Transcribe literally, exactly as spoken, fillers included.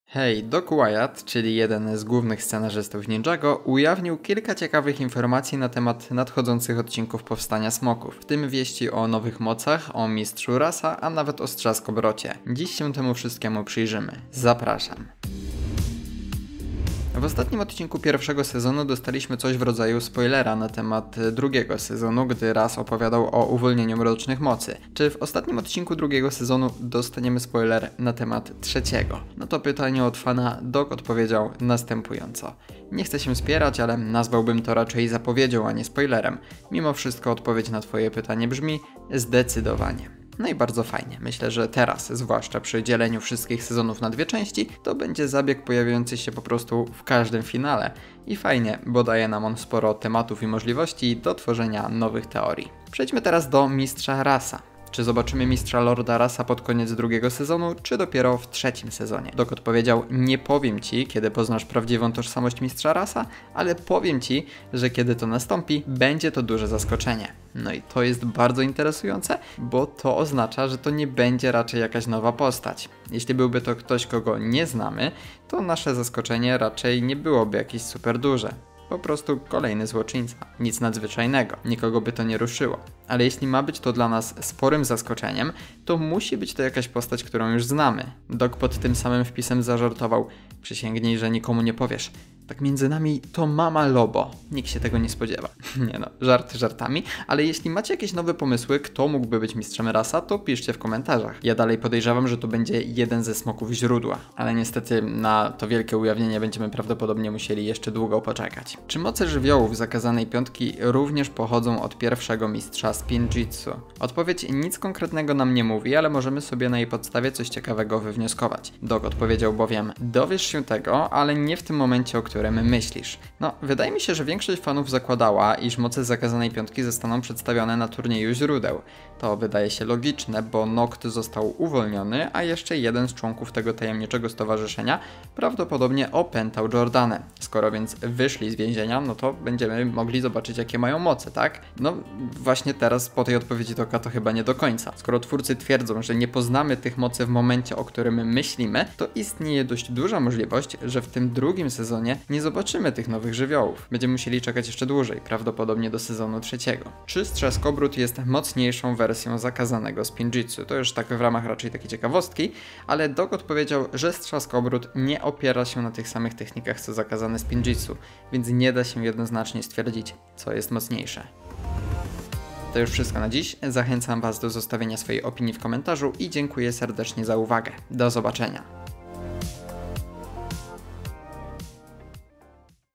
Hej, Doc Wyatt, czyli jeden z głównych scenarzystów Ninjago, ujawnił kilka ciekawych informacji na temat nadchodzących odcinków Powstania Smoków, w tym wieści o nowych mocach, o mistrzu Rasa, a nawet o Strzaskobrocie. Dziś się temu wszystkiemu przyjrzymy. Zapraszam. W ostatnim odcinku pierwszego sezonu dostaliśmy coś w rodzaju spoilera na temat drugiego sezonu, gdy Ras opowiadał o uwolnieniu mrocznych mocy. Czy w ostatnim odcinku drugiego sezonu dostaniemy spoiler na temat trzeciego? No to pytanie od fana Doc odpowiedział następująco. Nie chcę się spierać, ale nazwałbym to raczej zapowiedzią, a nie spoilerem. Mimo wszystko odpowiedź na twoje pytanie brzmi zdecydowanie. No i bardzo fajnie. Myślę, że teraz, zwłaszcza przy dzieleniu wszystkich sezonów na dwie części, to będzie zabieg pojawiający się po prostu w każdym finale. I fajnie, bo daje nam on sporo tematów i możliwości do tworzenia nowych teorii. Przejdźmy teraz do mistrza Rasa. Czy zobaczymy mistrza Lorda Rasa pod koniec drugiego sezonu, czy dopiero w trzecim sezonie? Doc odpowiedział, nie powiem ci, kiedy poznasz prawdziwą tożsamość mistrza Rasa, ale powiem ci, że kiedy to nastąpi, będzie to duże zaskoczenie. No i to jest bardzo interesujące, bo to oznacza, że to nie będzie raczej jakaś nowa postać. Jeśli byłby to ktoś, kogo nie znamy, to nasze zaskoczenie raczej nie byłoby jakieś super duże. Po prostu kolejny złoczyńca. Nic nadzwyczajnego. Nikogo by to nie ruszyło. Ale jeśli ma być to dla nas sporym zaskoczeniem, to musi być to jakaś postać, którą już znamy. Doc pod tym samym wpisem zażartował. Przysięgnij, że nikomu nie powiesz. Tak między nami to mama Lobo. Nikt się tego nie spodziewa. Nie no, żarty żartami, ale jeśli macie jakieś nowe pomysły, kto mógłby być mistrzem Rasa, to piszcie w komentarzach. Ja dalej podejrzewam, że to będzie jeden ze smoków źródła, ale niestety na to wielkie ujawnienie będziemy prawdopodobnie musieli jeszcze długo poczekać. Czy moce żywiołów zakazanej piątki również pochodzą od pierwszego mistrza Spinjitzu? Odpowiedź nic konkretnego nam nie mówi, ale możemy sobie na jej podstawie coś ciekawego wywnioskować. Doc odpowiedział bowiem, dowiesz się tego, ale nie w tym momencie, o którym myślisz. No, wydaje mi się, że większość fanów zakładała, iż moce zakazanej piątki zostaną przedstawione na turnieju źródeł. To wydaje się logiczne, bo Noct został uwolniony, a jeszcze jeden z członków tego tajemniczego stowarzyszenia prawdopodobnie opętał Jordanę. Skoro więc wyszli z więzienia, no to będziemy mogli zobaczyć, jakie mają moce, tak? No, właśnie teraz po tej odpowiedzi Doca to chyba nie do końca. Skoro twórcy twierdzą, że nie poznamy tych mocy w momencie, o którym myślimy, to istnieje dość duża możliwość, że w tym drugim sezonie nie zobaczymy tych nowych żywiołów. Będziemy musieli czekać jeszcze dłużej, prawdopodobnie do sezonu trzeciego. Czy Strzaskobrót jest mocniejszą wersją zakazanego Spinjitzu? To już tak w ramach raczej takiej ciekawostki, ale Doc odpowiedział, że Strzaskobrót nie opiera się na tych samych technikach co zakazane Spinjitzu, więc nie da się jednoznacznie stwierdzić, co jest mocniejsze. To już wszystko na dziś. Zachęcam Was do zostawienia swojej opinii w komentarzu i dziękuję serdecznie za uwagę. Do zobaczenia.